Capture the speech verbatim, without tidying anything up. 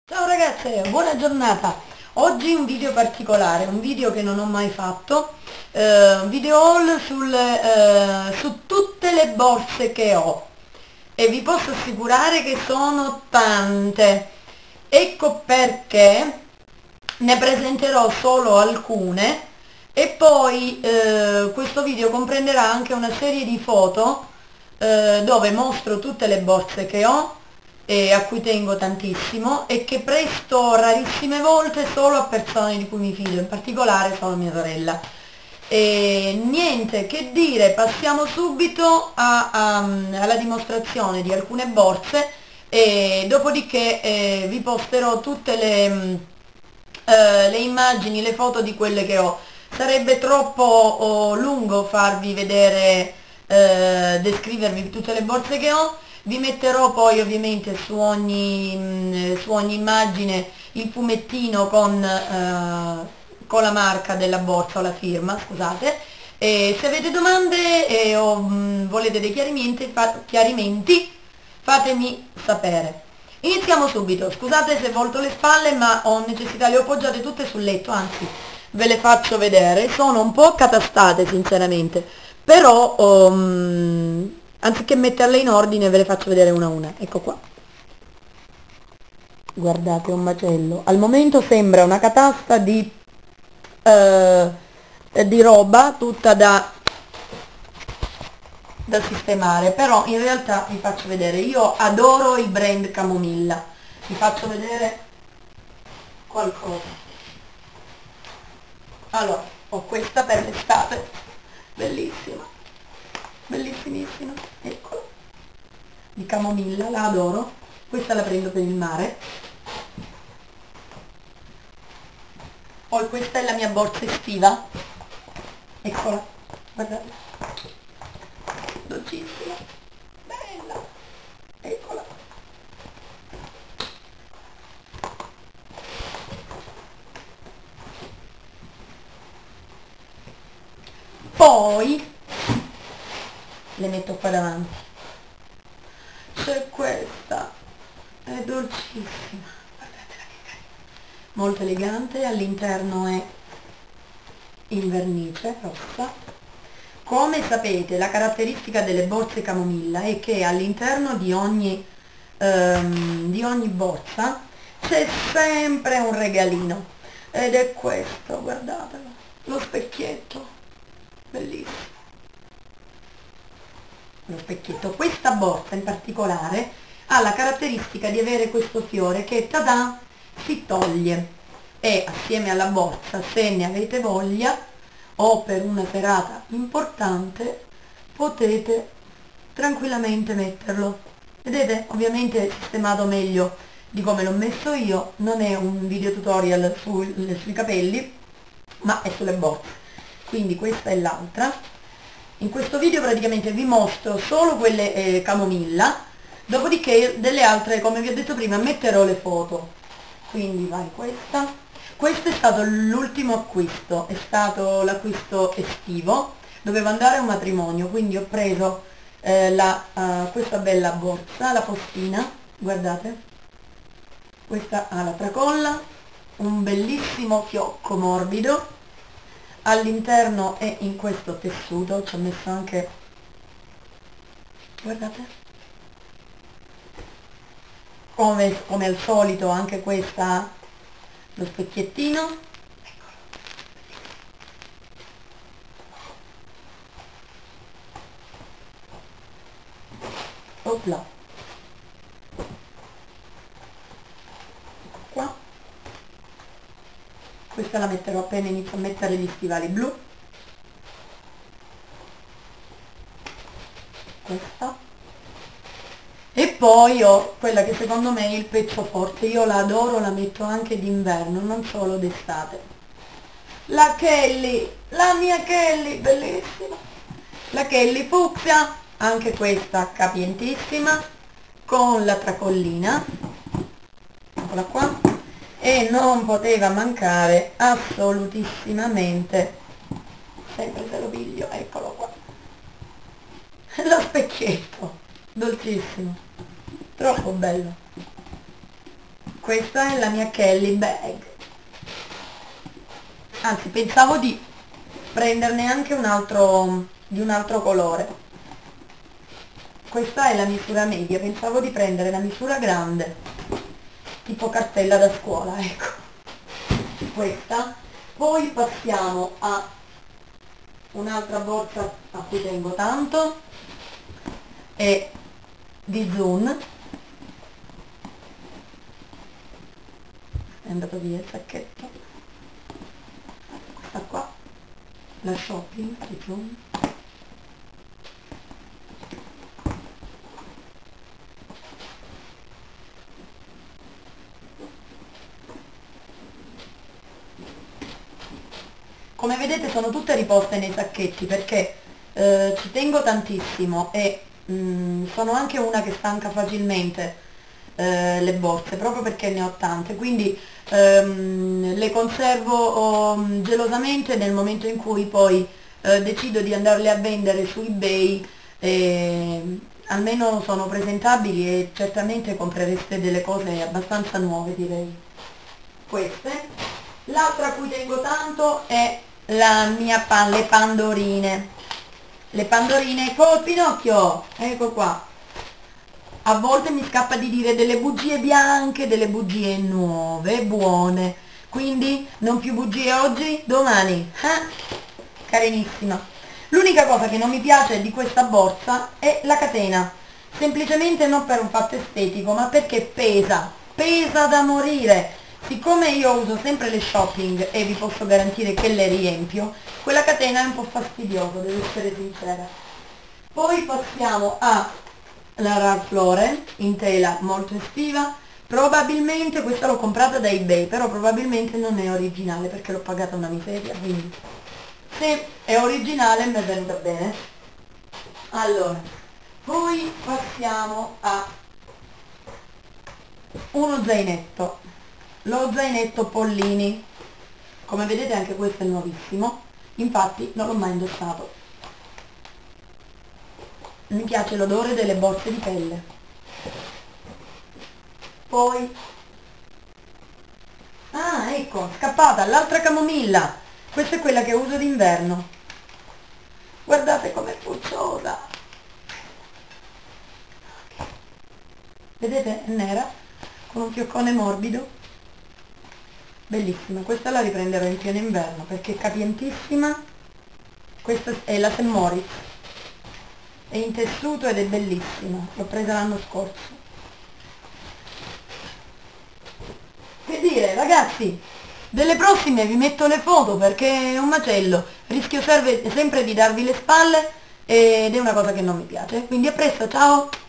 Ciao ragazze, buona giornata. Oggi un video particolare, un video che non ho mai fatto, eh, un video haul sul, eh, su tutte le borse che ho e vi posso assicurare che sono tante. Ecco perché ne presenterò solo alcune e poi eh, questo video comprenderà anche una serie di foto eh, dove mostro tutte le borse che ho e a cui tengo tantissimo e che presto rarissime volte solo a persone di cui mi fido, in particolare solo mia sorella. E niente che dire, passiamo subito a, a, alla dimostrazione di alcune borse e dopodiché eh, vi posterò tutte le, eh, le immagini, le foto di quelle che ho. Sarebbe troppo oh, lungo farvi vedere, eh, descrivervi tutte le borse che ho. Vi metterò poi ovviamente su ogni, mh, su ogni immagine il fumettino con, eh, con la marca della borsa o la firma, scusate. E se avete domande e o mh, volete dei chiarimenti, fa, chiarimenti, fatemi sapere. Iniziamo subito, scusate se volto le spalle ma ho necessità, le ho poggiate tutte sul letto, anzi ve le faccio vedere, sono un po' catastate sinceramente, però um, anziché metterle in ordine ve le faccio vedere una a una. Ecco qua, guardate, un macello. Al momento sembra una catasta di, eh, di roba tutta da, da sistemare, però in realtà vi faccio vedere, io adoro il brand Camomilla, vi faccio vedere qualcosa. Allora, ho questa per l'estate, bellissima, bellissimissima, eccola, di camomilla, la adoro, questa la prendo per il mare. Poi questa è la mia borsa estiva, eccola, guardate, dolcissima, bella, eccola. Poi le metto qua davanti, c'è questa, è dolcissima, guardatela che carina, molto elegante, all'interno è in vernice rossa. Come sapete, la caratteristica delle borse Camomilla è che all'interno di ogni, ehm, di ogni borsa c'è sempre un regalino ed è questo, guardatelo, lo specchietto, bellissimo. Lo specchietto. Questa borsa in particolare ha la caratteristica di avere questo fiore che, tada, si toglie e assieme alla borsa, se ne avete voglia o per una serata importante, potete tranquillamente metterlo. Vedete? Ovviamente è sistemato meglio di come l'ho messo io, non è un video tutorial sui, sui capelli, ma è sulle borse. Quindi questa è l'altra. In questo video praticamente vi mostro solo quelle eh, Camomilla, dopodiché delle altre, come vi ho detto prima, metterò le foto. Quindi vai questa. Questo è stato l'ultimo acquisto, è stato l'acquisto estivo, dovevo andare a un matrimonio, quindi ho preso eh, la, uh, questa bella borsa, la postina, guardate, questa ha la tracolla, un bellissimo fiocco morbido, all'interno è in questo tessuto, ci ho messo anche, guardate, come, come al solito anche questa ha lo specchiettino, eccolo, opla, ecco qua, questa la metterò appena inizio a mettere gli stivali blu, questa. E poi ho quella che secondo me è il pezzo forte, io la adoro, la metto anche d'inverno, non solo d'estate. La Kelly, la mia Kelly, bellissima. La Kelly fucsia, anche questa capientissima, con la tracollina, eccola qua, e non poteva mancare assolutissimamente, sempre se lo piglio, eccolo qua, lo specchietto, dolcissimo, troppo bello. questa è la mia Kelly bag, anzi pensavo di prenderne anche un altro di un altro colore. Questa è la misura media, pensavo di prendere la misura grande, tipo cartella da scuola, ecco, questa. Poi passiamo a un'altra borsa a cui tengo tanto, è di Zoom, è andato via il sacchetto, questa qua, la shopping di Zoom. Come vedete sono tutte riposte nei sacchetti perché eh, ci tengo tantissimo e mh, sono anche una che stanca facilmente eh, le borse, proprio perché ne ho tante, quindi ehm, le conservo oh, gelosamente nel momento in cui poi eh, decido di andarle a vendere su eBay, e almeno sono presentabili e certamente comprereste delle cose abbastanza nuove, direi. Queste. L'altra a cui tengo tanto è la mia pan, le pandorine. Le pandorine col Pinocchio, ecco qua. A volte mi scappa di dire delle bugie bianche, delle bugie nuove, buone. Quindi non più bugie oggi, domani. Eh? Carinissima. L'unica cosa che non mi piace di questa borsa è la catena. Semplicemente non per un fatto estetico, ma perché pesa. Pesa da morire. Siccome io uso sempre le shopping e vi posso garantire che le riempio, quella catena è un po' fastidiosa, devo essere sincera. Poi passiamo a la Ralph Lauren in tela molto estiva, probabilmente questa l'ho comprata da eBay, però probabilmente non è originale perché l'ho pagata una miseria, quindi se è originale mi è venuta bene. Allora, poi passiamo a uno zainetto. Lo zainetto Pollini, come vedete anche questo è nuovissimo, infatti non l'ho mai indossato. Mi piace l'odore delle borse di pelle. Poi, ah ecco, scappata, l'altra camomilla, questa è quella che uso d'inverno. Guardate com'è pucciosa. Vedete, è nera, con un fioccone morbido. Bellissima, questa la riprenderò in pieno inverno perché è capientissima. Questa è la Saint Moritz, è in tessuto ed è bellissima, l'ho presa l'anno scorso. Che dire ragazzi, delle prossime vi metto le foto perché è un macello, rischio serve sempre di darvi le spalle ed è una cosa che non mi piace, quindi a presto, ciao!